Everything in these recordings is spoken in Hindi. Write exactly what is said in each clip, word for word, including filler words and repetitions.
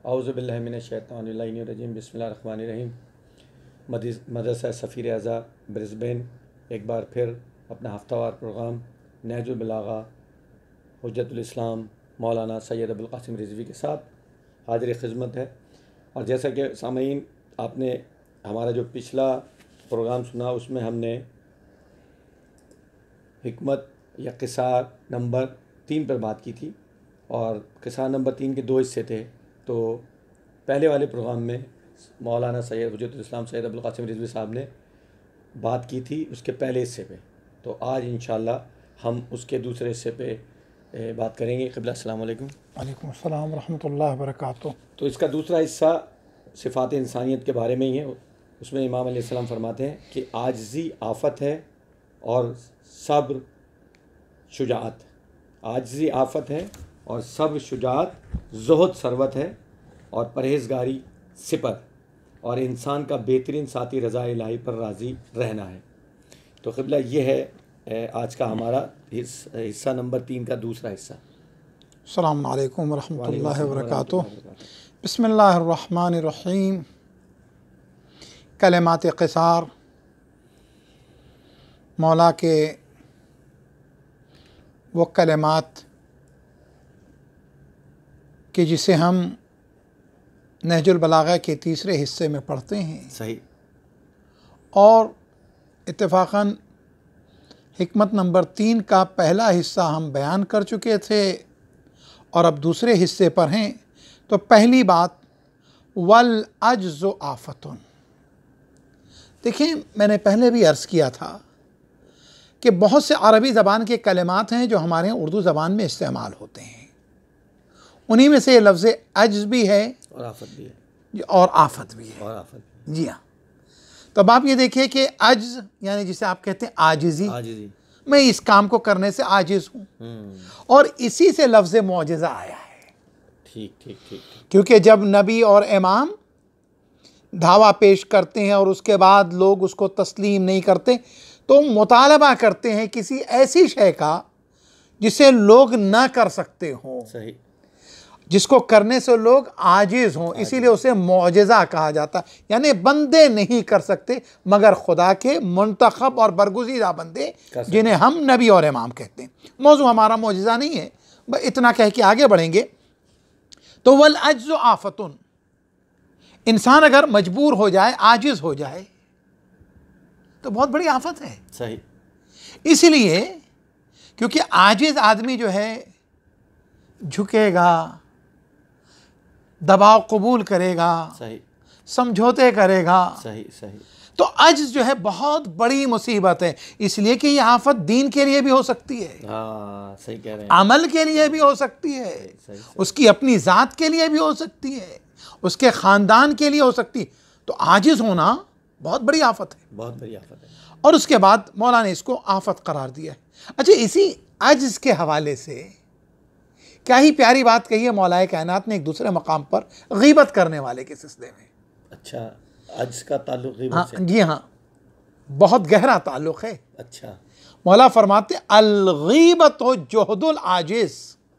औज़ुबिल्लाहि मिनश्शैतानिर्रजीम बिस्मिल्लाहिर्रहमानिर्रहीम। मदरसा सफ़ीर अज़ा ब्रिस्बेन एक बार फिर अपना हफ्तावार प्रोग्राम नहजुल बलागा हुज्जतुल इस्लाम मौलाना सैयद अबुल क़ासिम रिज़वी के साथ हाज़िर खिदमत है। और जैसा कि सामीन आपने हमारा जो पिछला प्रोग्राम सुना उसमें हमने हिकमत या क़िस्सा नंबर तीन पर बात की थी और क़िस्सा नंबर तीन के दो हिस्से थे। तो पहले वाले प्रोग्राम में मौलाना सैयद हुज्जतुल इस्लाम सैयद अबुल क़ासिम रिज़वी साहब ने बात की थी उसके पहले हिस्से पे। तो आज इंशाअल्लाह हम उसके दूसरे हिस्से पे बात करेंगे। क़िबला अस्सलाम वालेकुम। वालेकुम अस्सलाम व रहमतुल्लाहि व बरकातुहू। तो इसका दूसरा हिस्सा सिफ़ात इंसानियत के बारे में ही है। उसमें इमाम अलैहिस्सलाम फरमाते हैं कि आजिज़ी आफ़त है और सब्र शुजाअत। आजिज़ी आफ़त है और सब्र शुजाअत, ज़ुहद सरवत है और परहेज़गारी सिपर, और इंसान का बेहतरीन साथी रज़ा इलाही पर राज़ी रहना है। तो क़िबला ये है आज का हमारा हिस्सा नंबर तीन का दूसरा हिस्सा। अस्सलामु अलैकुम व रहमतुल्लाहि व बरकातुहू। बिस्मिल्लाहिर्रहमानिर्रहीम। कलिमात क़िसार, मौला के वो कलिमात कि जिसे हम नहजुल बलागा के तीसरे हिस्से में पढ़ते हैं। सही। और इत्तेफाकन हिकमत नंबर तीन का पहला हिस्सा हम बयान कर चुके थे और अब दूसरे हिस्से पर हैं। तो पहली बात, वल अज्ज़ु आफ़तुन। देखिए, मैंने पहले भी अर्ज़ किया था कि बहुत से अरबी ज़बान के कलिमात हैं जो हमारे यहाँ उर्दू ज़बान में इस्तेमाल होते हैं। उन्हीं में से ये लफ्ज़ अज्ज़ भी है और आफ़त भी है और आफ़त भी है। और आफ़त भी। जी हाँ। तो अब आप ये देखिए कि अज्ज़ यानी जिसे आप कहते हैं आजिज़ी, आजिज़ी, मैं इस काम को करने से आजिज़ हूँ, और इसी से लफ्ज़ मौजिज़ा आया है। ठीक ठीक ठीक। क्योंकि जब नबी और इमाम दावा पेश करते हैं और उसके बाद लोग उसको तस्लीम नहीं करते तो मुतालबा करते हैं किसी ऐसी शय का जिसे लोग ना कर सकते हों, सही, जिसको करने से लोग आजिज़ हों, इसीलिए उसे मौजिज़ा कहा जाता है। यानी बंदे नहीं कर सकते मगर खुदा के मुंतखब और बरगुज़ीदा बंदे जिन्हें हम नबी और इमाम कहते हैं। मौजू हमारा मौजिज़ा नहीं है, बस इतना कह के आगे बढ़ेंगे। तो वल अज्ज़ु आफ़तुन, इंसान अगर मजबूर हो जाए, आजिज़ हो जाए तो बहुत बड़ी आफत है। सही। इसलिए क्योंकि आजिज़ आदमी जो है झुकेगा, दबाव कबूल करेगा, सही, समझौते करेगा। सही सही। तो अज्ज़ जो है बहुत बड़ी मुसीबत है, इसलिए कि यह आफत दीन के लिए भी हो सकती है, हाँ सही कह रहे हैं, अमल के लिए भी हो सकती है, सही, सही, सही। उसकी अपनी ज़ात के लिए भी हो सकती है, उसके ख़ानदान के लिए हो सकती है। तो आजिज़ होना बहुत बड़ी आफत है, बहुत बड़ी आफत है। और उसके बाद मौला ने इसको आफत करार दिया है। अच्छा, इसी अज्ज़ के हवाले से क्या ही प्यारी बात कही है मौलाए कायनात ने एक दूसरे मकाम पर गीबत करने वाले के सिलसिले में। अच्छा, अज्ज़ का ताल्लुक़ गीबत हाँ, से? जी हाँ, बहुत गहरा ताल्लुक़ है। अच्छा। मौला फरमाते अल गीबतु जुहदुल आजिज़।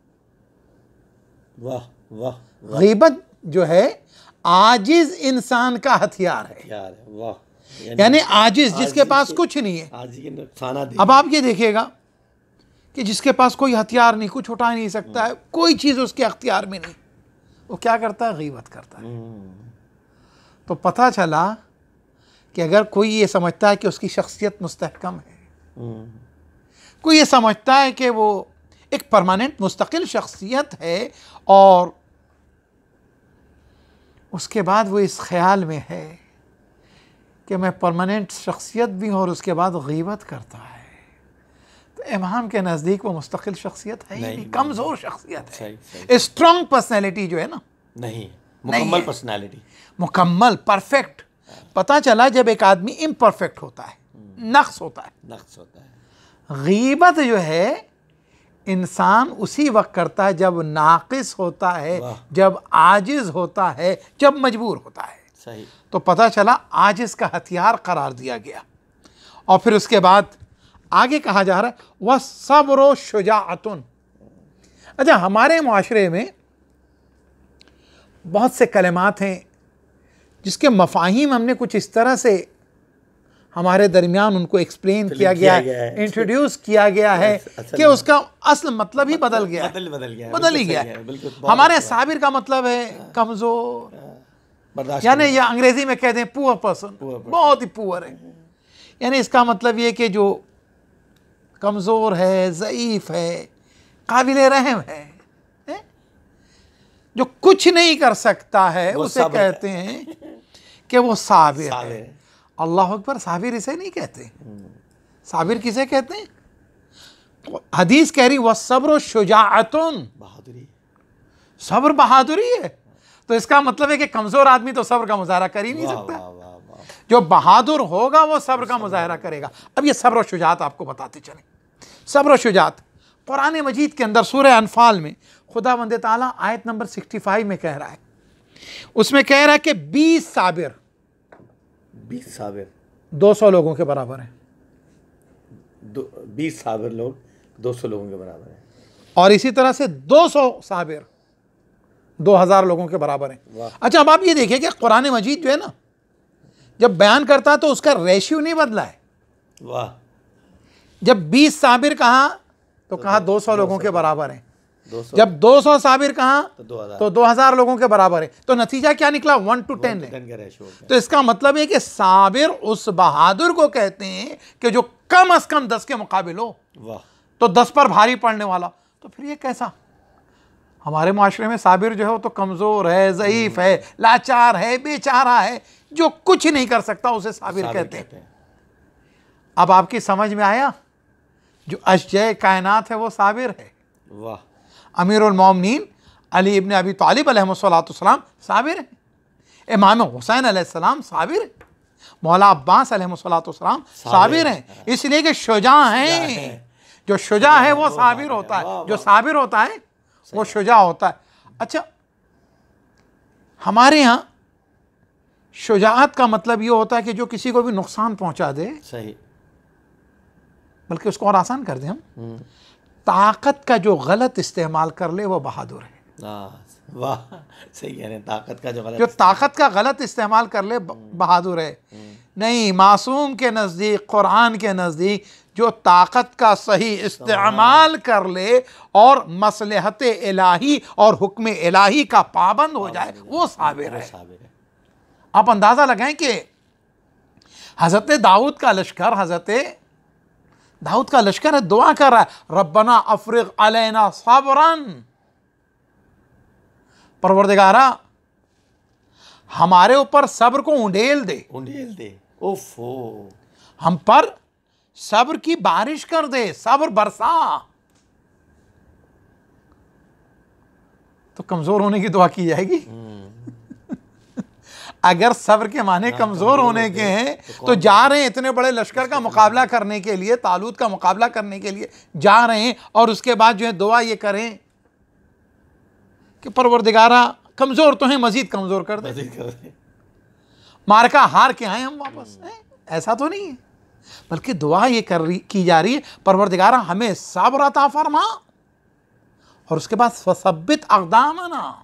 वाह वाह वाह। गीबत जो है आजिज़ इंसान का हथियार है, यार वाह। यानी आजिज़ जिसके पास कुछ नहीं है। आज के नुकसान। अब आप ये देखिएगा कि जिसके पास कोई हथियार नहीं, कुछ उठा नहीं सकता है, कोई चीज़ उसके अख्तियार में नहीं, वो क्या करता है? गीबत करता है। तो पता चला कि अगर कोई ये समझता है कि उसकी शख्सियत मुस्तहकम है, कोई ये समझता है कि वो एक परमानेंट मुस्तकिल शख्सियत है और उसके बाद वो इस ख्याल में है कि मैं परमानेंट शख्सियत भी हूँ और उसके बाद गीबत करता है, तो इमाम के नज़दीक वो मुस्तकिल शख्सियत है ही नहीं, कमज़ोर शख्सियत है। स्ट्रॉन्ग पर्सनैलिटी जो है ना, नहीं, मुकम्मल पर्सनैलिटी, मुकम्मल परफेक्ट। पता चला जब एक आदमी इम्परफेक्ट होता है, नक्स होता है, नक्स होता है। गीबत जो है इंसान उसी वक्त करता है जब नाकिस होता है, जब आजिज़ होता है, जब मजबूर होता है। सही। तो पता चला आजिज़ का हथियार करार दिया गया। और फिर उसके बाद आगे कहा जा रहा है वह सब्र शुजाअतुन। अच्छा, हमारे मुआशरे में बहुत से कलमात हैं जिसके मफाहिम हमने कुछ इस तरह से हमारे दरमियान उनको एक्सप्लेन किया गया है, इंट्रोड्यूस किया गया है कि उसका असल मतलब ही बदल गया बदल बदल गया बदल ही गया है। हमारे साबिर का मतलब है कमज़ोर, यानी ये अंग्रेजी में कहते हैं पुअर पर्सन, बहुत ही पुअर है। यानी इसका मतलब ये कि जो कमज़ोर है, ज़ईफ़ है, काबिल रहम है, है? जो कुछ नहीं कर सकता है उसे कहते हैं कि वो साबिर है। अल्लाह अकबर, साबिर इसे नहीं कहते। साबिर किसे कहते हैं? हदीस कह रही वह सब्र शुजाअतुन, बहादुरी, सब्र बहादुरी है। तो इसका मतलब है कि कमज़ोर आदमी तो सब्र का मुजाहरा कर ही नहीं सकता, जो बहादुर होगा वो सब्र का मुजाहरा करेगा। अब ये सब्र और शुजाअत आपको बताते चलें। सब्र और शुजाअत कुरान मजीद के अंदर सूरह अनफाल में खुदावंद ताला आयत नंबर पैंसठ में कह रहा है, उसमें कह रहा है कि बीस साबिर बीस साबिर दो सौ लोगों के बराबर हैं। बीस साबिर लोग दो सौ लोगों के बराबर हैं, और इसी तरह से दो सौ साबिर दो हज़ार लोगों के बराबर हैं। अच्छा, अब आप ये देखिए कि कुरान मजीद जो है ना, जब बयान करता है तो उसका रेशियो नहीं बदला है। वाह, जब बीस साबिर कहा तो कहा दो सौ लोगों के बराबर हैं, जब दो सौ साबिर कहा तो दो हज़ार लोगों के बराबर है। तो नतीजा क्या निकला? वन टू टेन है। तो इसका मतलब है कि साबिर उस बहादुर को कहते हैं कि जो कम अज कम दस के मुकाबिल हो। वाह, तो दस पर भारी पड़ने वाला। तो फिर ये कैसा? हमारे माशरे में साबिर जो है वो तो कमज़ोर है, ज़ईफ़ है, लाचार है, बेचारा है, जो कुछ नहीं कर सकता उसे साबिर कहते हैं। अब आपकी समझ में आया? जो अशजय कायनात है वो साबिर है। वाह, अमीरुल मोमिनीन अली इब्न अबी तालिब अलैहिस्सलाम साबिर है, इमाम हुसैन अलैहिस्सलाम साबिर है, मौला अब्बास अलैहिस्सलाम साबिर हैं, इसलिए कि शुजा हैं। जो शुजा है वो साबिर होता है, जो साबिर होता है वो शुजा होता है। अच्छा, हमारे यहाँ शुजाअत का मतलब ये होता है कि जो किसी को भी नुकसान पहुंचा दे, सही, बल्कि उसको और आसान कर दे हम, ताकत का जो गलत इस्तेमाल कर ले वो बहादुर है। वाह, सही कह रहे हैं, ताकत का जो गलत जो ताकत का गलत इस्तेमाल कर ले बहादुर है। नहीं, मासूम के नज़दीक, कुरान के नज़दीक जो ताकत का सही इस्तेमाल कर ले और मसलहत इलाही और हुक्म इलाही का पाबंद हो जाए वो साबिर है। आप अंदाज़ा लगाएं कि हज़रत दाऊद का लश्कर, हज़रत दाऊद का लश्कर है, दुआ कर रहा है, रब्बना अफ्रिग अलैना सब्रन, परवरदिगारा हमारे ऊपर सब्र को उंडेल दे, उंडेल दे, ओफो, हम पर सब्र की बारिश कर दे, सब्र बरसा। तो कमजोर होने की दुआ की जाएगी। अगर सब्र के माने कमजोर होने के हैं तो जा रहे हैं इतने बड़े लश्कर का मुकाबला करने के लिए, तालूत का मुकाबला करने के लिए जा रहे हैं, और उसके बाद जो है दुआ ये करें कि परवरदिगारा कमजोर तो हैं, मजीद कमजोर कर दे, मारका हार के आए हम वापस। ऐसा तो नहीं है, बल्कि दुआ ये कर रही की जा रही है, परवरदिगारा हमें सब्र अता फरमा, और उसके बाद फसब्बित अक़दामना,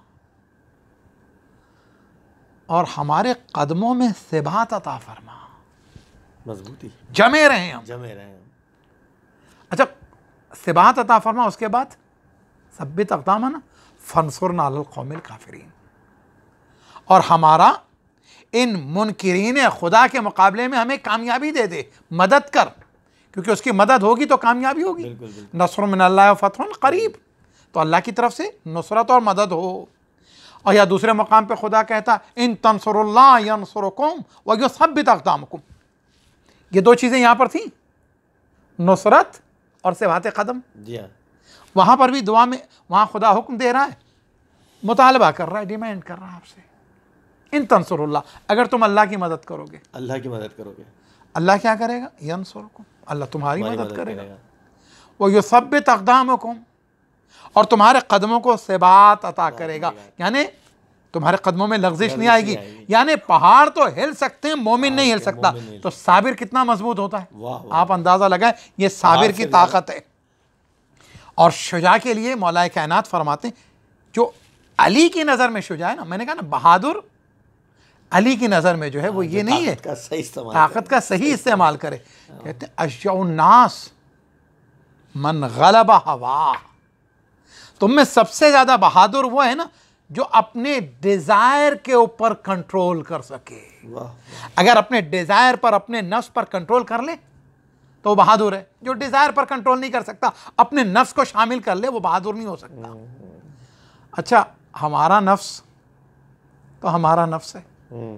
और हमारे कदमों में सिबात अता फरमा, मजबूती, जमे रहे हम, जमे रहे हम। अच्छा, सिबात अता फरमा, उसके बाद सब्बित अक़दामना फंसुरना अलल कौमिल काफिरीन, और हमारा इन मुनकिरीन खुदा के मुकाबले में हमें कामयाबी दे दे, मदद कर, क्योंकि उसकी मदद होगी तो कामयाबी होगी। नस्र मिनल्लाह व फतहुन करीब, तो अल्लाह की तरफ से नुसरत और मदद हो। और या दूसरे मकाम पे खुदा कहता इन तंसुरुल्लाह यंसुरुकुम व युसब्बित अक़दामकुम, ये दो चीज़ें यहाँ पर थी, नुसरत और सिबात कदम। जी हाँ, वहाँ पर भी दुआ में, वहाँ खुदा हुक्म दे रहा है, मुतालबा कर रहा है, डिमांड कर रहा है आपसे, इन तंसुरुल्लाह, अगर तुम अल्लाह की मदद करोगे, अल्लाह की मदद करोगे, अल्लाह क्या करेगा? यंसुरुकुम, अल्लाह तुम्हारी मदद करेगा, वो युसब्बित अक़दामकुम, और तुम्हारे कदमों को सिबात अता करेगा, यानी तुम्हारे कदमों में लग़ज़िश नहीं आएगी। यानी पहाड़ तो हिल सकते हैं, मोमिन नहीं हिल सकता। तो साबिर कितना मजबूत होता है, आप अंदाज़ा लगाएं, ये साबिर की ताकत है। और शुजा के लिए मौला कायनात फरमाते हैं, जो अली की नज़र में शुजा है ना, मैंने कहा ना बहादुर अली की नज़र में जो है वो ये नहीं है का सही इस्तेमाल ताकत का सही इस्तेमाल करे। कहते हैं अशउन्नास मन गलबा हवा, तुम में सबसे ज़्यादा बहादुर वो है ना जो अपने डिज़ायर के ऊपर कंट्रोल कर सके। अगर अपने डिज़ायर पर, अपने नफ्स पर कंट्रोल कर ले तो वो बहादुर है। जो डिज़ायर पर कंट्रोल नहीं कर सकता, अपने नफ्स को शामिल कर ले, वो बहादुर नहीं हो सकता। अच्छा, हमारा नफ्स तो हमारा नफ्स है,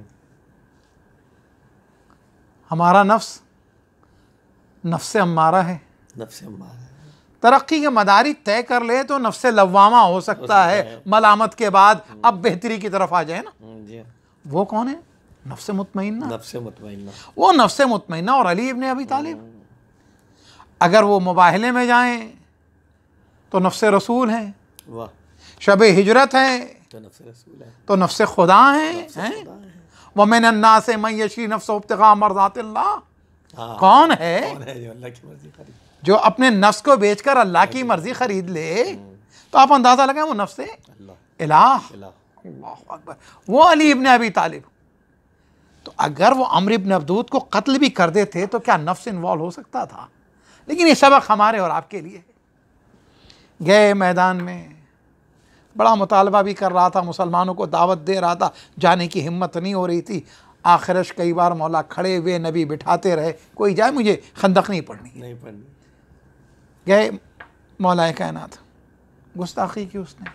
हमारा नफ्स नफ्स अम्मारा है। नफ्स अम्मारा तरक्की के मदारिक तय कर ले तो नफ्स लव्वामा हो सकता है, है। मलामत के बाद अब बेहतरी की तरफ आ जाए ना। जी। वो कौन है? नफ्स मुतमइन्ना। नफ्स मुतमइन्ना, वो नफ्स मुतमइन्ना। और अली इब्न अबी तालिब अगर वो मुबाहले में जाएं तो नफ्स रसूल है, वाह। शब हिजरत है तो नफ्स रसूल है, तो नफ्स खुदा है, हैं? व मिन अन्नास मन यशरी नफ्सहु इब्तिगा मर्ज़ातिल्लाह। कौन है? कौन है जो अल्लाह की मर्जी खरीद, जो अपने नफ्स को बेचकर अल्लाह की मर्जी खरीद ले? तो आप अंदाजा लगाएं वो नफ्स इलाह, अल्लाह अकबर, वो अली इब्न अबी तालिब। तो अगर वो अम्र इब्न अब्दूद को कत्ल भी कर देते तो क्या नफ्स इन्वॉल्व हो सकता था? लेकिन ये सबक हमारे और आपके लिए है। गए मैदान में, बड़ा मुतालबा भी कर रहा था, मुसलमानों को दावत दे रहा था, जाने की हिम्मत नहीं हो रही थी। आखिरश कई बार मौला खड़े हुए, नबी बिठाते रहे, कोई जाए, मुझे खंदक नहीं पढ़नी नहीं पढ़नी। गए, मौला कायनात गुस्ताखी की उसने,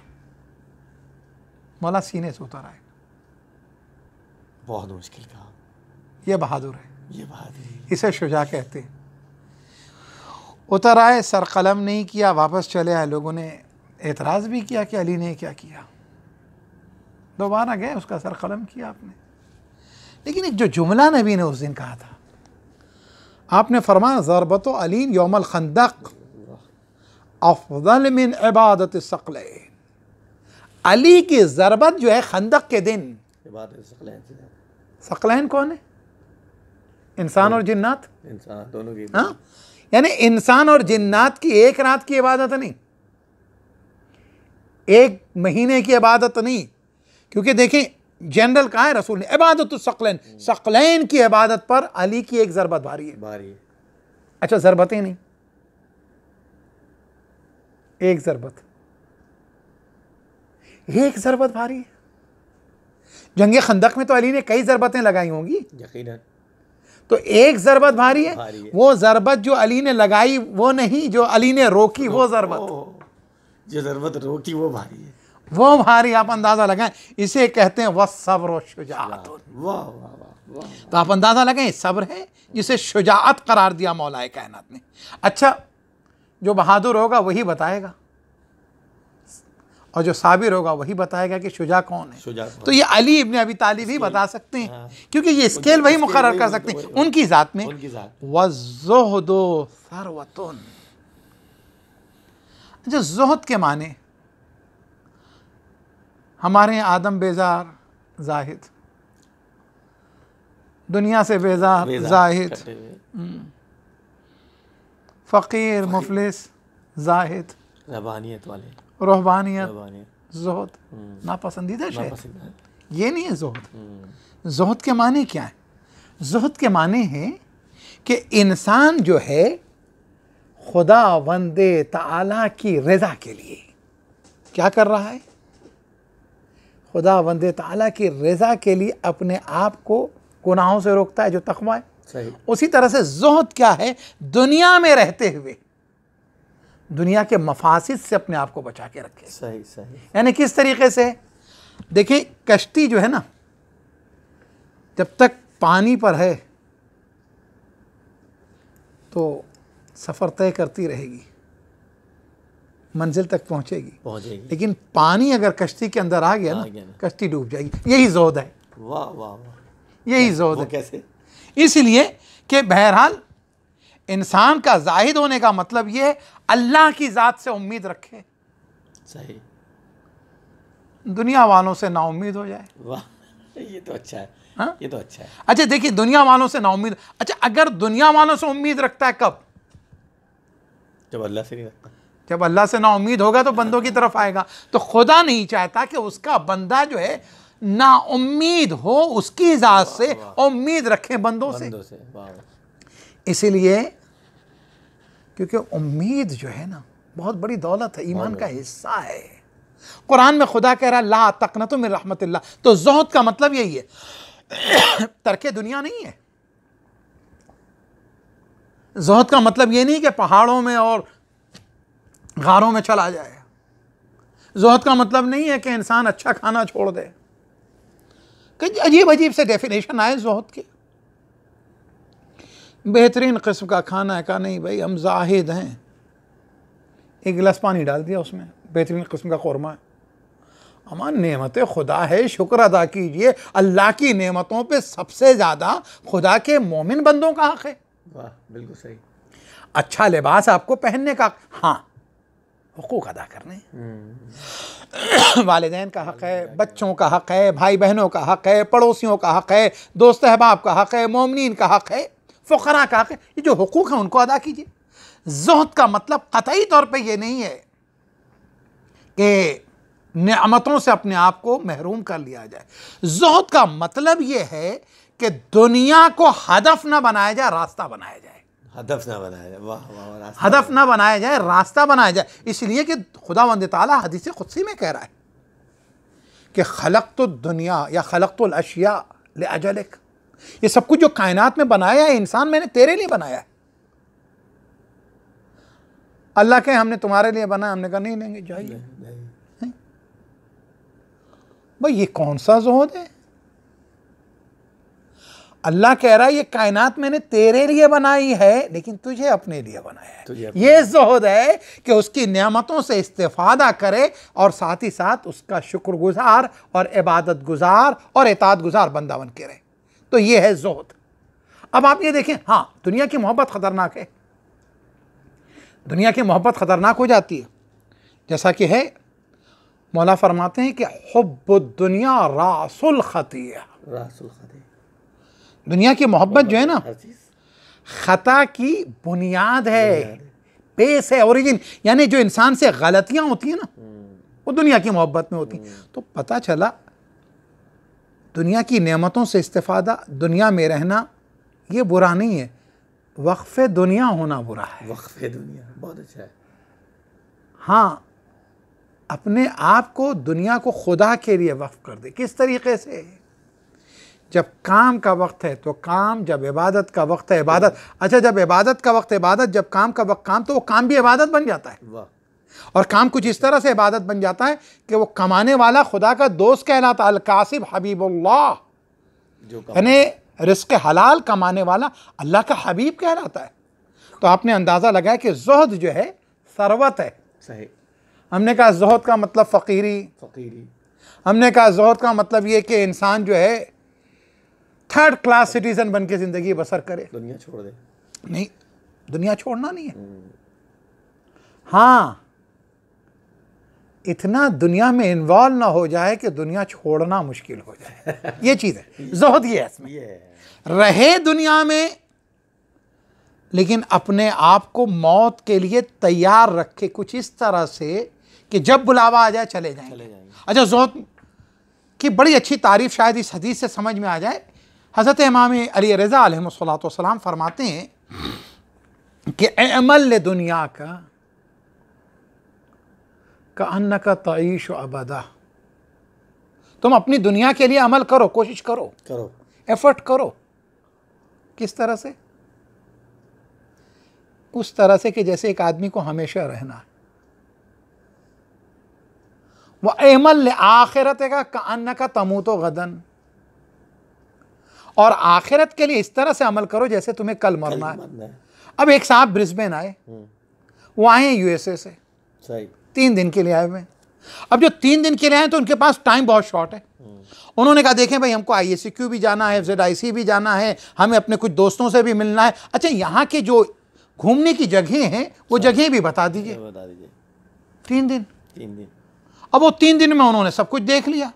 मौला सीने से उतर आए। बहुत मुश्किल काम। ये बहादुर है, ये बहादुर, इसे शुजा कहते हैं। उतर आए, सर कलम नहीं किया, वापस चले आए। लोगों ने एतराज़ भी किया कि अली ने क्या किया। दोबारा गए, उसका सर कलम किया आपने। लेकिन एक जो जुमला नबी ने उस दिन कहा था, आपने फरमाया ज़रबतो अलीन यौमल खंदक अफ़ज़ल मिन इबादत सकलैन। अली की ज़रबत जो है खंदक के दिन, सकलैन कौन है? इंसान और जिन्नात, इंसान दोनों की, हाँ, यानी इंसान और जिन्नात की एक रात की इबादत नहीं, एक महीने की इबादत नहीं। क्योंकि देखें जनरल कहा है रसूल ने, इबादत सकलैन, सकलैन की इबादत पर अली की एक ज़रबत भारी है, भारी है। अच्छा, ज़रबतें नहीं, एक ज़रबत, एक ज़रबत भारी है। जंगे खंदक में तो अली ने कई ज़रबतें लगाई होंगी, यकीनन, तो एक ज़रबत भारी है, भारी है। वो ज़रबत जो अली ने लगाई वो नहीं, जो अली ने रोकी वो ज़रबत, जो ज़रबत रोकी वो भारी है, वो भारी। आप अंदाज़ा लगाएं, इसे कहते हैं वह सब्र व शुजाअत। वाह वाह वाह। तो आप अंदाज़ा लगाएं, सब्र है जिसे शुजाअत करार दिया मौलाए कायनात ने। अच्छा, जो बहादुर होगा वही बताएगा, और जो साबिर होगा वही बताएगा कि शुजा कौन है। शुजा कौन? तो ये अली इब्न अबी तालिब ही बता सकते हैं, हाँ। क्योंकि ये स्केल वही मुकर्रर कर सकते हैं उनकी ज़ात में। वज़्ज़ुहदु सरवतुन। अच्छा, ज़ुहद के माने हमारे यहाँ आदम बेजार जाहिद, दुनिया से बेजार जाहिद, फ़कीर मुफलिस जाहिद, रहबानियत वाले, रूहानियत, ज़ुहद, नापसंदीदा शय। ये नहीं है ज़ुहद। ज़ुहद के माने क्या है? ज़ुहद के माने हैं कि इंसान जो है खुदा वंदे ताला की रज़ा के लिए क्या कर रहा है? खुदा वंदे ताला की रज़ा के लिए अपने आप को गुनाहों से रोकता है, जो तक़वा है। सही। उसी तरह से ज़ुहद क्या है? दुनिया में रहते हुए दुनिया के मफासिद से अपने आप को बचा के रखे। सही सही। यानी किस तरीके से? देखिए, कश्ती जो है ना, जब तक पानी पर है तो सफ़र तय करती रहेगी, मंजिल तक पहुंचेगी पहुंचेगी लेकिन पानी अगर कश्ती के अंदर आ गया ना, ना कश्ती डूब जाएगी। यही ज़ुहद है। वाह वाह वाह। यही ज़ुहद है। कैसे? इसलिए कि बहरहाल इंसान का जाहिद होने का मतलब ये है अल्लाह की ज़ात से उम्मीद रखे। सही। दुनिया वालों से नाउम्मीद हो जाए। वाह, ये तो अच्छा है। हाँ, ये तो अच्छा है। अच्छा देखिए, दुनिया वालों से नाउम्मीद, अच्छा अगर दुनिया वालों से उम्मीद रखता है कब? जब अल्लाह से नहीं रखता। जब अल्लाह से ना उम्मीद होगा तो बंदों की तरफ आएगा। तो खुदा नहीं चाहता कि उसका बंदा जो है ना उम्मीद हो उसकी ज़ात से, उम्मीद रखे बंदों से, बंदों से। वाह। इसीलिए क्योंकि उम्मीद जो है ना बहुत बड़ी दौलत है, ईमान का हिस्सा है। कुरान में खुदा कह रहा है ला तक़नतु मिन रहमतिल्लाह। तो ज़ुहद का मतलब यही है, तर्के दुनिया नहीं है। ज़ुहद का मतलब ये नहीं कि पहाड़ों में और गारों में चला जाए। ज़ुहद का मतलब नहीं है कि इंसान अच्छा खाना छोड़ दे। कि अजीब अजीब से डेफिनेशन आए ज़ुहद के। बेहतरीन किस्म का खाना है, कहा नहीं भाई हम जाहिद हैं, एक गिलास पानी डाल दिया उसमें, बेहतरीन किस्म का कौरमा है। हमारी नेमतें खुदा है, शुक्र अदा कीजिए। अल्लाह की नेमतों पे सबसे ज़्यादा खुदा के मोमिन बंदों का हक़ है। वाह, बिल्कुल सही। अच्छा लिबास आपको पहनने का, हाँ हुकूक अदा करने, वालिदैन का हक़ है, बच्चों का हक़ है, भाई बहनों का हक़ है, पड़ोसियों का हक़ है, दोस्त अहबाब का हक़ है, मोमिनीन का हक़ है, फ़ुक़रा का हक़ है। ये जो हुकूक है उनको अदा कीजिए। ज़ुहद का मतलब क़तई तौर पे ये नहीं है कि नेमतों से अपने आप को महरूम कर लिया जाए। ज़ुहद का मतलब ये है कि दुनिया को हदफ ना बनाया जाए, रास्ता बनाया जाए। हदफ ना बनाया जाए, वाह वाह। हदफ ना बनाया जाए, रास्ता बनाया जाए। इसलिए कि खुदावंद ताला हदीस कुदसी में कह रहा है कि खलक़तु दुनिया या खलक़तुल अशिया लिअजलिक। ये सब कुछ जो कायनात में बनाया है इंसान, मैंने तेरे लिए बनाया है। अल्लाह के हमने तुम्हारे लिए बनाया, हमने कहा नहीं लेंगे, जाइए। भाई ये कौन सा ज़ुहद है? अल्लाह कह रहा है ये कायनात मैंने तेरे लिए बनाई है, लेकिन तुझे अपने लिए बनाया है। ये ज़ुहद है कि उसकी नेमतों से इस्तेफादा करे और साथ ही साथ उसका शुक्रगुजार और इबादत गुजार और इताअत गुजार बंदा बन के रहे। तो ये है ज़ुहद। अब आप ये देखें, हाँ दुनिया की मोहब्बत ख़तरनाक है, दुनिया की मोहब्बत ख़तरनाक हो जाती है। जैसा कि है, मौला फरमाते हैं कि हुब्बुद दुनिया रासुल खतिया। रासुल खतिया, दुनिया की मोहब्बत जो है ना खता की बुनियाद है, बेस है, ओरिजिन। यानी जो इंसान से गलतियां होती हैं ना वो दुनिया की मोहब्बत में होती हैं। तो पता चला दुनिया की नेमतों से इस्तेफादा, दुनिया में रहना ये बुरा नहीं है, वक्फ़े दुनिया होना बुरा है। वक्फ़े दुनिया बहुत अच्छा है। हाँ, अपने आप को दुनिया को खुदा के लिए वक्फ कर दे। किस तरीके से? जब काम का वक्त है तो काम, जब इबादत का वक्त है इबादत। अच्छा, जब इबादत का वक्त इबादत, जब काम का वक्त काम, तो वो काम भी इबादत बन जाता है। वाह। और काम कुछ इस तरह से इबादत बन जाता है कि वो कमाने वाला खुदा का दोस्त कहलाता। अल कासिब हबीबुल्लाह, यानी रिस्क हलाल कमाने वाला अल्लाह का हबीब कहलाता है। तो आपने अंदाज़ा लगाया कि ज़ुहद जो है सरवत है। सही। हमने कहा ज़ुहद का मतलब फ़कीरी, फ़कीरी। हमने कहा ज़ुहद का मतलब ये कि इंसान जो है थर्ड क्लास सिटीज़न बन के ज़िंदगी बसर करे, दुनिया छोड़ दे। नहीं, दुनिया छोड़ना नहीं है। हाँ, इतना दुनिया में इन्वॉल्व ना हो जाए कि दुनिया छोड़ना मुश्किल हो जाए। ये चीज़ है ज़ुहद, ये है इसमें। ये रहे दुनिया में लेकिन अपने आप को मौत के लिए तैयार रखे, कुछ इस तरह से कि जब बुलावा आ जाए चले जाएंगे। चले जाएंगे। अच्छा, ज़ुहद की बड़ी अच्छी तारीफ शायद इस हदीस से समझ में आ जाए। हज़रत इमाम अली रज़ा अलैहिस्सलातु वस्सलाम फरमाते हैं कि अमल दुनिया का का अन्नका तईश अबदा। तुम अपनी दुनिया के लिए अमल करो, कोशिश करो, करो, एफर्ट करो। किस तरह से? उस तरह से कि जैसे एक आदमी को हमेशा रहना है। वह अमल आखिरत का कान्ना का तमूतो गदन, और आखिरत के लिए इस तरह से अमल करो जैसे तुम्हें कल मरना है। अब एक साहब ब्रिस्बेन आए, वो आए हैं यूएसए से, सही, तीन दिन के लिए आए हुए। अब जो तीन दिन के लिए आए तो उनके पास टाइम बहुत शॉर्ट है। उन्होंने कहा देखें भाई, हमको आई एस सी क्यू भी जाना है, जेड आई सी भी जाना है, हमें अपने कुछ दोस्तों से भी मिलना है। अच्छा, यहाँ के जो घूमने की जगह हैं वो जगह भी बता दीजिए। बता दीजिए। तीन दिन तीन दिन अब वो तीन दिन में उन्होंने सब कुछ देख लिया।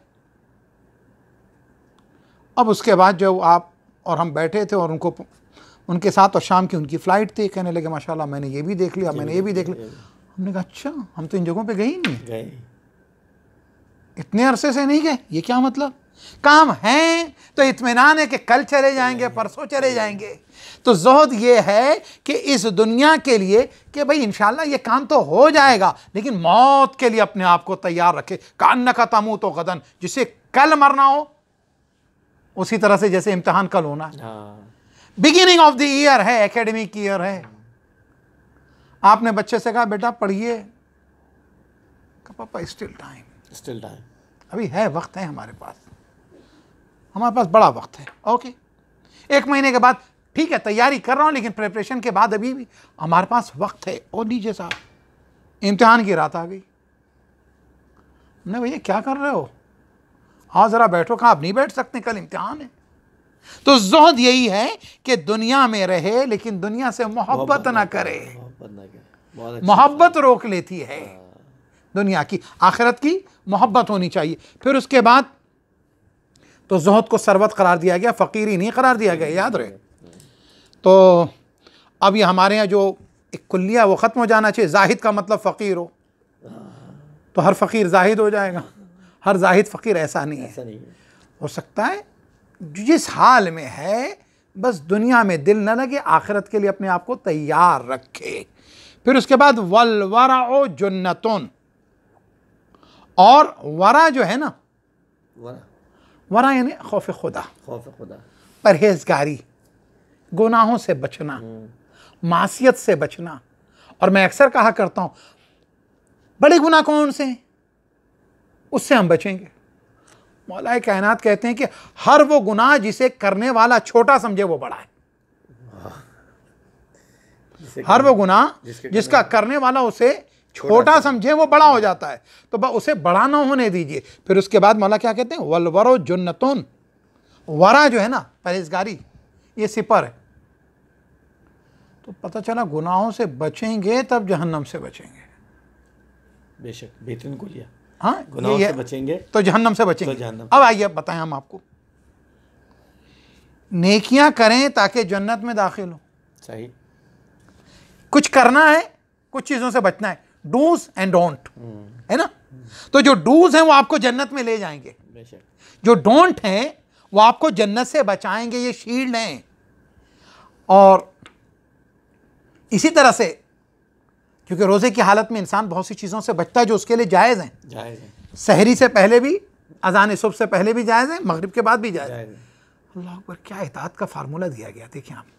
अब उसके बाद जो आप और हम बैठे थे और उनको उनके साथ, और शाम की उनकी फ़्लाइट थी, कहने लगे माशाल्लाह मैंने ये भी देख लिया, मैंने ये भी देख लिया। हमने कहा अच्छा, हम तो इन जगहों पे गए ही नहीं, गए इतने अरसे से नहीं गए, ये क्या मतलब? काम है तो इत्मीनान है कि कल चले जाएंगे, परसों चले जाएंगे। तो ज़ुहद ये है कि इस दुनिया के लिए कि भाई इंशाल्लाह ये काम तो हो जाएगा, लेकिन मौत के लिए अपने आप को तैयार रखे। कान्नका तमूतु गदन, जिसे कल मरना हो उसी तरह से जैसे इम्तिहान कल होना है। बिगिनिंग ऑफ द ईयर है, एकेडमिक ईयर है। आपने बच्चे से कहा बेटा पढ़िए, पापा स्टिल टाइम, स्टिल टाइम, अभी है, वक्त है हमारे पास, हमारे पास बड़ा वक्त है। ओके, एक महीने के बाद ठीक है, तैयारी कर रहा हूं, लेकिन प्रिपरेशन के बाद अभी भी हमारे पास वक्त है। और लीजिए साहब, इम्तिहान की रात आ गई। हमने भैया क्या कर रहे हो, हाँ ज़रा बैठो। कहा आप नहीं बैठ सकते, कल इम्तिहान है। तो ज़ुहद यही है कि दुनिया में रहे लेकिन दुनिया से मोहब्बत ना करे। मोहब्बत रोक लेती है दुनिया की, आखिरत की मोहब्बत होनी चाहिए। फिर उसके बाद तो ज़ुहद को सरवत करार दिया गया, फ़कीरी नहीं करार दिया गया, याद रहे। तो अब ये हमारे यहाँ जो एक कुल्लिया वो ख़त्म हो जाना चाहिए। जाहिद का मतलब फ़कीर हो, तो हर फ़कीर जाहिद हो जाएगा, हर जाहिद फ़कीर ऐसा नहीं है। ऐसा नहीं है। हो सकता है जिस हाल में है बस दुनिया में दिल न लगे, आखिरत के लिए अपने आप को तैयार रखे। फिर उसके बाद वल वरा जन्नतुन, और वरा जो है ना, वरा वरा यानी खौफ खुदा, खौफ खुदा, परहेजगारी, गुनाहों से बचना, मासियत से बचना। और मैं अक्सर कहा करता हूं, बड़े गुनाह कौन से हैं, उससे हम बचेंगे। मौलाए कायनात कहते हैं कि हर वो गुनाह जिसे करने वाला छोटा समझे वो बड़ा है। हर वो गुनाह जिसका करने वाला उसे छोटा समझे वो बड़ा हो जाता है, तो बस उसे बड़ा ना होने दीजिए। फिर उसके बाद मौला क्या कहते हैं, वलवरो जुन्नतुन, वरा जो है ना परहेजगारी, ये सिपर है। तो पता चला गुनाहों से बचेंगे तब जहन्नम से बचेंगे। बेशक, बेहतरीन कुलिया। हाँ, गुनाहों ये से बचेंगे तो जहन्नम से बचेंगे। तो जहन्नम। अब आइए बताएं हम आपको, नेकियां करें ताकि जन्नत में दाखिल हो। सही, कुछ करना है, कुछ चीजों से बचना है, डूज एंड डोंट, है ना। तो जो डूज हैं वो आपको जन्नत में ले जाएंगे, बेशक। जो डोंट हैं वो आपको जन्नत से बचाएंगे। ये शील्ड हैं। और इसी तरह से क्योंकि रोजे की हालत में इंसान बहुत सी चीजों से बचता है जो उसके लिए जायज हैं। जायज है। सहरी से पहले भी, अजान सुबह से पहले भी जायज है, मगरिब के बाद भी जायज है। अल्लाह अकबर, क्या इताअत का फार्मूला दिया गया। देखिए आप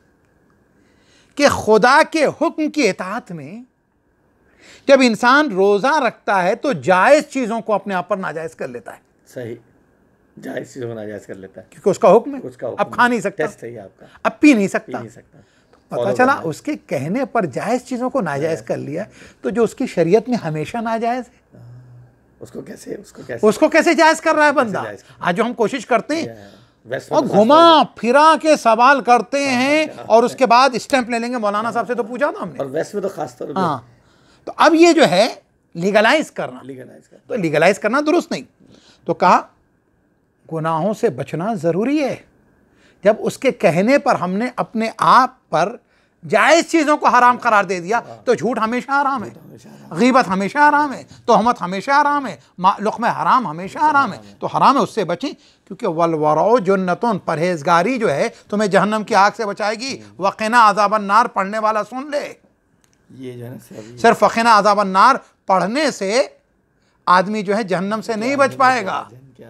कि खुदा के हुक्म की इताअत में जब इंसान रोजा रखता है तो जायज चीजों को अपने आप पर नाजायज कर लेता है। सही, जायज चीजों को नाजायज कर लेता है क्योंकि उसका हुक्म है, उसका हुक्म अब खा नहीं सकता, टेस्ट है आपका, अब पी नहीं सकता, पी नहीं सकता। तो पता चला उसके कहने पर जायज चीजों को नाजायज कर लिया। तो जो उसकी शरीयत में हमेशा नाजायज है उसको कैसे उसको कैसे उसको कैसे जायज कर रहा है बंदा। आज जो हम कोशिश करते हैं और घुमा फिरा के सवाल करते हैं और उसके बाद स्टैंप ले लेंगे। मौलाना साहब से तो पूछा था हमने, और वेस्ट में तो खास तौर पे हाँ। तो अब ये जो है लीगलाइज करना, लीगलाइज करना, तो लीगलाइज करना दुरुस्त नहीं। तो कहा गुनाहों से बचना ज़रूरी है। जब उसके कहने पर हमने अपने आप पर जायज़ चीज़ों को हराम करार दे दिया तो झूठ हमेशा हराम है, गीबत हमेशा हराम है, तोहमत हमेशा हराम है, लुक़्मे हराम हमेशा हराम है। तो हराम है, उससे बचें। क्योंकि वलवरो जुन्नतुन, परहेजगारी जो है तुम्हें जहन्नम की आग से बचाएगी। वक़िना अज़ाबन नार पढ़ने वाला सुन ले, ये जो है सिर्फ वक़िना अज़ाबन नार पढ़ने से आदमी जो है जहन्नम से नहीं बच पाएगा।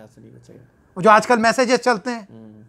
जो आजकल मैसेजेस चलते हैं,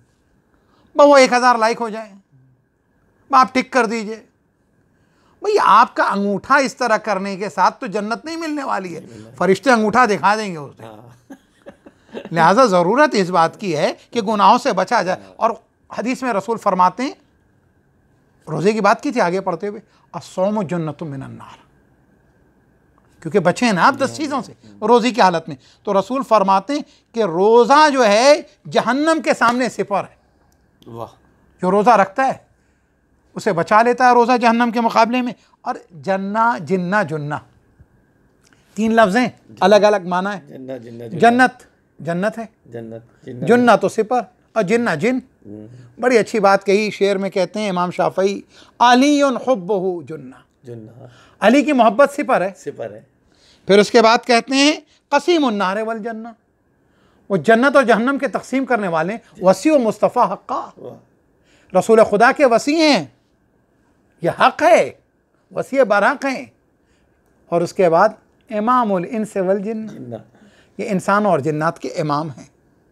बस वो एक हज़ार लाइक हो जाए, आप टिक कर दीजिए। भाई आपका अंगूठा इस तरह करने के साथ तो जन्नत नहीं मिलने वाली है, फरिश्ते अंगूठा दिखा देंगे उसे। लिहाजा ज़रूरत इस बात की है कि गुनाहों से बचा जाए। और हदीस में रसूल फरमाते हैं, रोज़े की बात की थी आगे पढ़ते हुए, अस्सौमु जन्नतुम मिनन नार, क्योंकि बचे हैं ना आप दस चीज़ों से रोज़े की हालत में। तो रसूल फरमाते हैं कि रोज़ा जो है जहन्नम के सामने सिपर है। वाह, जो रोज़ा रखता है उसे बचा लेता है रोज़ा जहन्नम के मुकाबले में। और जन्ना जिन्ना जुन्ना, तीन लफ्ज़ हैं, अलग अलग माना है। जन्नत जिन्ना जन्नत जन्नत है, जन्नत जुन्ना तो सिपर, और जिन्ना जिन। बड़ी अच्छी बात कही, शेर में कहते हैं इमाम शाफई, अलीयुन हुब्बुहु जुन्ना, जुन्ना, अली की मोहब्बत सिपर है, सिपर है। फिर उसके बाद कहते हैं कसीम उन्नार वल जन्ना, वो जन्नत और जहन्नम के तकसीम करने वाले, वसी व मुस्तफ़ा हक़्क़ा, रसूल खुदा के वसी हैं, ये हक़ है, वसी बरहक़ हैं। और उसके बाद इमामुल इंस वल जिन्न, ये इंसान और जिन्नात के इमाम हैं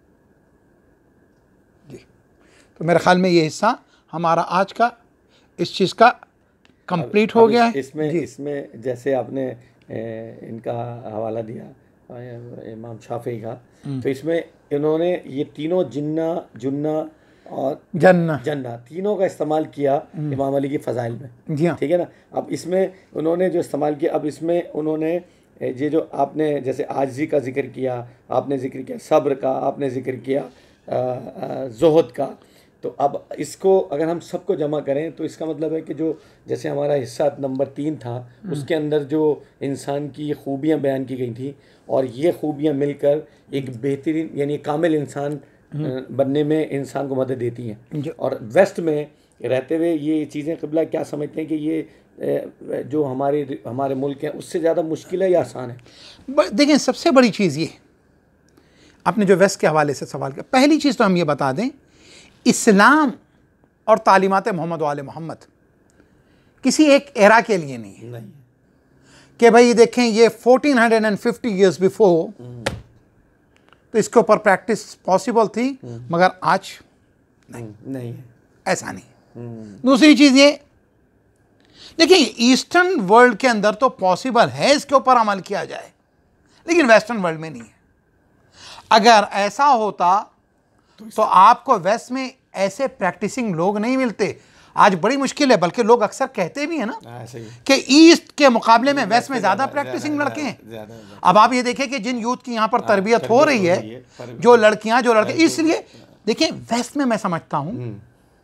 जी। तो मेरे ख्याल में ये हिस्सा हमारा आज का इस चीज़ का कंप्लीट हो गया है। इसमें इसमें जैसे आपने ए, इनका हवाला दिया इमाम शाफी का, तो इसमें इन्होंने ये तीनों जिन्ना, जुन्ना और जन्ना जन्ना तीनों का इस्तेमाल किया इमाम अली की फ़ज़ाइल में। जी हाँ, ठीक है ना। अब इसमें उन्होंने जो इस्तेमाल किया, अब इसमें उन्होंने ये जो आपने जैसे आजिज़ी का जिक्र किया, आपने जिक्र किया सब्र का, आपने जिक्र किया ज़ुहद का, तो अब इसको अगर हम सबको जमा करें तो इसका मतलब है कि जो जैसे हमारा हिस्सा नंबर तीन था उसके अंदर जो इंसान की खूबियाँ बयान की गई थी, और ये खूबियाँ मिलकर एक बेहतरीन यानी कामिल इंसान बनने में इंसान को मदद देती हैं। और वेस्ट में रहते हुए ये चीज़ें क़िबला क्या समझते हैं कि ये जो हमारे हमारे मुल्क हैं उससे ज़्यादा मुश्किल है या आसान है? देखें, सबसे बड़ी चीज़ ये, आपने जो वेस्ट के हवाले से सवाल किया, पहली चीज़ तो हम ये बता दें, इस्लाम और तालीमात मोहम्मद वाले मोहम्मद किसी एक एरा के लिए नहीं है, नहीं कि भाई देखें ये फोर्टीन फिफ्टी ईयर्स बिफोर तो इसके ऊपर प्रैक्टिस पॉसिबल थी, मगर आज नहीं नहीं है, ऐसा नहीं। दूसरी चीज़ ये, देखिए ईस्टर्न वर्ल्ड के अंदर तो पॉसिबल है इसके ऊपर अमल किया जाए, लेकिन वेस्टर्न वर्ल्ड में नहीं है। अगर ऐसा होता तो आपको वेस्ट में ऐसे प्रैक्टिसिंग लोग नहीं मिलते। आज बड़ी मुश्किल है, बल्कि लोग अक्सर कहते भी हैं ना कि ईस्ट के मुकाबले में वेस्ट में ज़्यादा प्रैक्टिसिंग लड़के हैं। अब आप ये देखें कि जिन यूथ की यहाँ पर तरबियत हो रही है, जो लड़कियाँ जो लड़के, इसलिए देखिए वेस्ट में मैं समझता हूँ,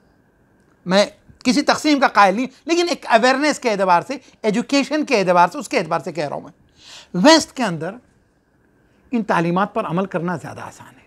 मैं किसी तकसीम का कायल नहीं, लेकिन एक अवेयरनेस के एतबार से, एजुकेशन के एतबार से, उसके एतबार से कह रहा हूँ मैं, वेस्ट के अंदर इन तालीमात पर अमल करना ज़्यादा आसान है।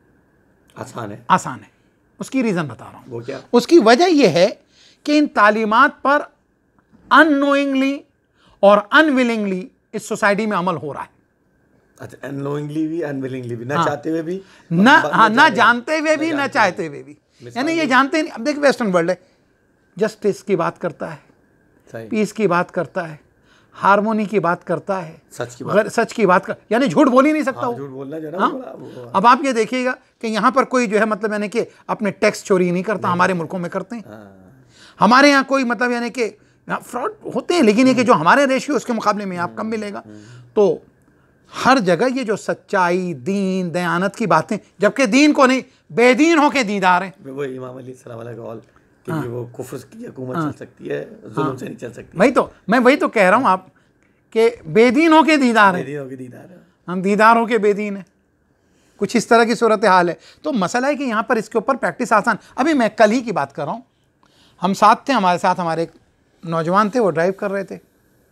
आसान है आसान है उसकी रीज़न बता रहा हूँ। वो क्या? उसकी वजह यह है कि इन तालीमात पर अननोइंगली और अनविलिंगली इस सोसाइटी में अमल हो रहा है। अच्छा, अननोइंगली भी, अनविलिंगली भी, ना हाँ, चाहते हुए भी, ना हाँ ना जानते हुए भी, ना चाहते हुए भी, यानी ये जानते नहीं। अब देख वेस्टर्न वर्ल्ड है, जस्टिस की बात करता है, पीस की बात करता है, हारमोनी की बात करता है, सच की बात सच की बात कर, यानी झूठ बोल ही नहीं सकता। हाँ, वो झूठ बोलना जो है ना, हाँ? अब आप ये देखिएगा कि यहाँ पर कोई जो है मतलब यानी कि अपने टैक्स चोरी नहीं करता, हमारे मुल्कों में करते हैं। हमारे यहाँ कोई मतलब यानी कि फ्रॉड होते हैं, लेकिन ये कि जो हमारे रेशियो उसके मुकाबले में आप कम मिलेगा। तो हर जगह ये जो सच्चाई, दीन, दयानत की बातें, जबकि दीन को नहीं, बेदीन होके दीदार हैं। वो इमाम अली सलाम अलैहि का कौल कि हाँ, वो कुफ्र की हुकूमत चल सकती है, जुल्म हाँ, से नहीं चल सकती। वही तो मैं वही तो कह रहा हूँ आप कि बेदीन होके दीदार है, बेदीन होके दीदार है, हम दीदार होके बेदीन है, कुछ इस तरह की सूरत हाल है। तो मसला है कि यहाँ पर इसके ऊपर प्रैक्टिस आसान। अभी मैं कल ही की बात कर रहा हूँ, हम साथ थे, हमारे साथ हमारे एक नौजवान थे, वो ड्राइव कर रहे थे,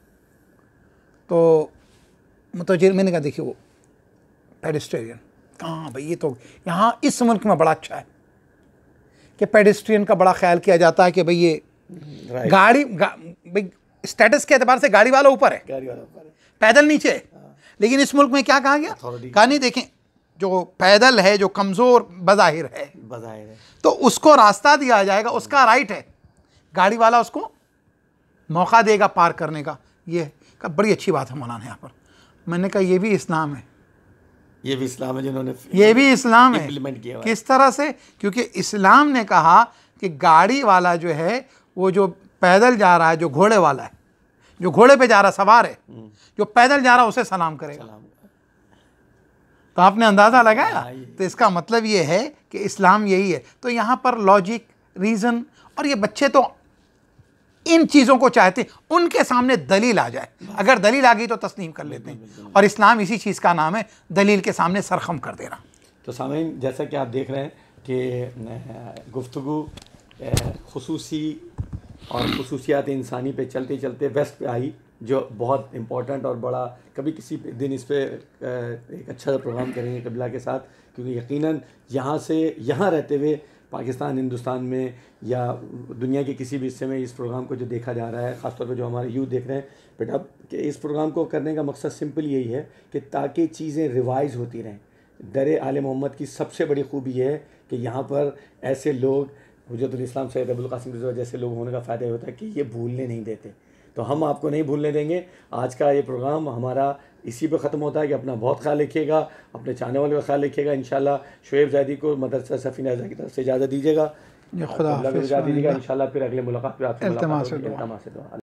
तो मतलब मैंने कहा देखिए वो पेडिस्ट्रियन कहाँ भाई, ये तो यहाँ इस मुल्क में बड़ा अच्छा है कि पेडिस्ट्रियन का बड़ा ख्याल किया जाता है कि भाई ये गाड़ी गा, भाई स्टेटस के एतबार से गाड़ी वाला ऊपर है, गाड़ी वाला ऊपर है, पैदल नीचे है। लेकिन इस मुल्क में क्या कहा गया, कहा नहीं देखें जो पैदल है, जो कमज़ोर बज़ाहिर है, बज़ाहिर है, तो उसको रास्ता दिया जाएगा, उसका राइट है, गाड़ी वाला उसको मौका देगा पार करने का। ये का बड़ी अच्छी बात है मौलाना यहाँ पर। मैंने कहा ये भी इस्लाम है, ये भी इस्लाम है जिन्होंने ये भी इस्लाम है। इम्प्लीमेंट किया। किस तरह से? क्योंकि इस्लाम ने कहा कि गाड़ी वाला जो है वो जो पैदल जा रहा है, जो घोड़े वाला है, जो घोड़े पे जा रहा सवार है, जो पैदल जा रहा उसे सलाम करेगा। सलाम। तो आपने अंदाज़ा लगाया। तो इसका मतलब ये है कि इस्लाम यही है। तो यहाँ पर लॉजिक, रीज़न, और ये बच्चे तो इन चीज़ों को चाहते हैं, उनके सामने दलील आ जाए, अगर दलील आ गई तो तस्लीम कर लेते हैं। और इस्लाम इसी चीज़ का नाम है, दलील के सामने सरखम कर देना। तो सामीन, जैसा कि आप देख रहे हैं कि गुफ्तगू खुसूसी और खुसूसियात इंसानी पे चलते चलते वेस्ट पे आई, जो बहुत इम्पोर्टेंट और बड़ा, कभी किसी दिन इस पर एक अच्छा प्रोग्राम करेंगे क़िबला के साथ, क्योंकि यकीनन यहाँ से यहाँ रहते हुए पाकिस्तान, हिंदुस्तान में या दुनिया के किसी भी हिस्से में इस प्रोग्राम को जो देखा जा रहा है, ख़ासतौर पर जो हमारे यूथ देख रहे हैं बेटा, कि इस प्रोग्राम को करने का मकसद सिंपल यही है कि ताकि चीज़ें रिवाइज़ होती रहें। दर आले मोहम्मद की सबसे बड़ी खूबी यह है कि यहाँ पर ऐसे लोग, हुज्जतुल इस्लाम सैयद अबुल कासिम रिज़वी जैसे लोग होने का फ़ायदा होता है कि ये भूलने नहीं देते। तो हम आपको नहीं भूलने देंगे। आज का ये प्रोग्राम हमारा इसी पे ख़त्म होता है कि अपना बहुत ख्याल रखिएगा, अपने चाहने वालों का ख्याल रखिएगा। इंशाल्लाह शुएब ज़ैदी को मदरसा सफ़ीना की तरफ से इजाज़त दीजिएगा, खुदा दीजिएगा। इंशाल्लाह फिर अगले मुलाकात पे आपसे मुलाकात होगी।